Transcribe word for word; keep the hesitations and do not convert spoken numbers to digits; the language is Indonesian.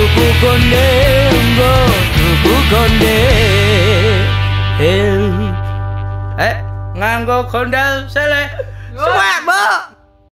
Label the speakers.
Speaker 1: tuku konde, nggo tuku konde. Eh, nganggo kondal seleh. Suwek, Mbok.